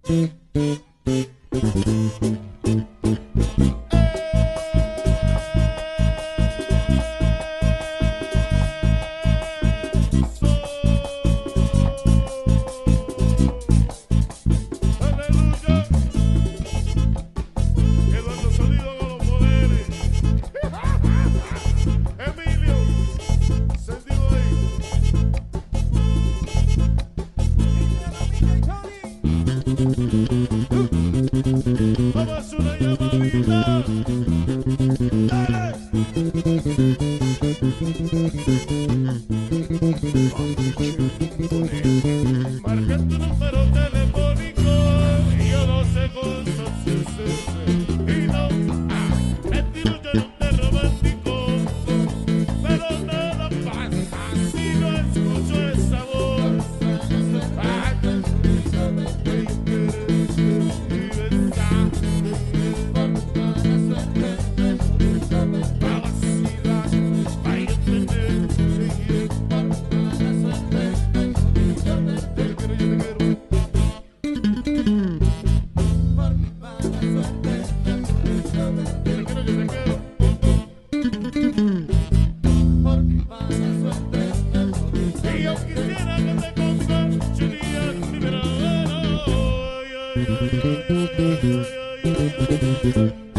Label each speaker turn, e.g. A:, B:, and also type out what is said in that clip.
A: Vamos una llamadita. Dale. Marca tu número telefónico y yo no sé cosas y no, estilo yo no te romántico, pero nada pasa si no escucho esa voz. Y yo quisiera que te convirtieras en mi verano.